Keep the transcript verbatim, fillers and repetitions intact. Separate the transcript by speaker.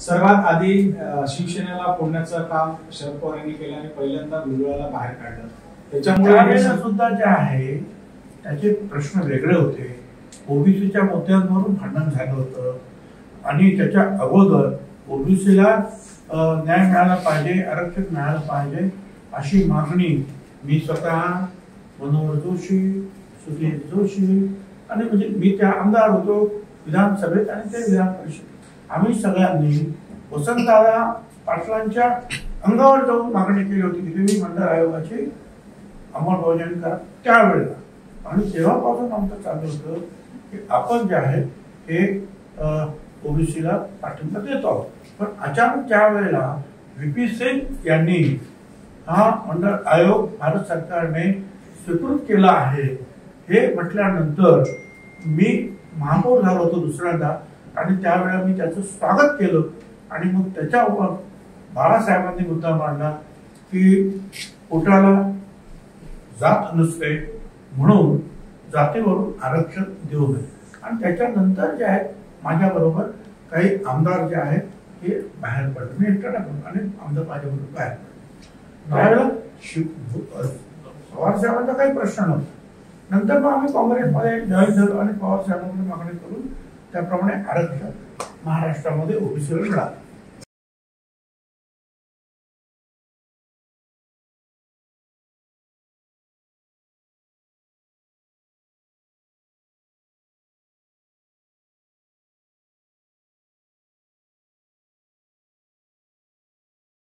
Speaker 1: सर्वात आधी शिवसेनेला फोडण्याचं काम शरद पवार यांनी केलं आणि पहिल्यांदा भुजबळाला बाहेर काढलं. त्याच्यामुळे
Speaker 2: सुद्धा जे आहे त्याचे प्रश्न वेगळे होते. ओबीसीच्या मुद्द्यांवरून भांडण झालं होतं आणि त्याच्या अगोदर ओबीसीला न्याय मिळाला पाहिजे, आरक्षण मिळालं पाहिजे अशी मागणी मी स्वतः, मनोहर जोशी, सुधीर जोशी आणि म्हणजे मी त्या आमदार होतो विधानसभेत आणि ते विधान परिषद, आम्ही सगळ्यांनी वसंतदादा पाटलांच्या अंगावर जाऊन मागणी केली होती की तुम्ही मंडळ आयोगाची अंमलबजावणी करा त्यावेळेला. आणि तेव्हापासून आमचं चालू होतं की आपण जे आहे हे ओबीसीला पाठिंबा देत आहोत. पण अचानक त्यावेळेला व्ही पी सिंग यांनी हा मंडळ आयोग भारत सरकारने स्वीकृत केला आहे हे म्हटल्यानंतर मी महापौर झालो होतो दुसऱ्यांदा आणि त्यावेळेला मी त्याचं स्वागत केलं. आणि मग त्याच्यावर बाळासाहेबांनी मुद्दा मांडला की पोटाला जात नसते म्हणून जातीवरून आरक्षण देऊ नये. आणि त्याच्यानंतर जे आहे माझ्याबरोबर काही आमदार जे आहेत हे बाहेर पडले, मी एकटा टाकलो आणि आमदार माझ्याबरोबर बाहेर पडले. त्यावेळेला पवार साहेबांचा काही प्रश्न नव्हता. नंतर मग आम्ही काँग्रेसमध्ये जॉईन झालो आणि पवार साहेबांकडे मागणी करून त्याप्रमाणे आरक्षण महाराष्ट्रामध्ये ओबीसीला मिळालं.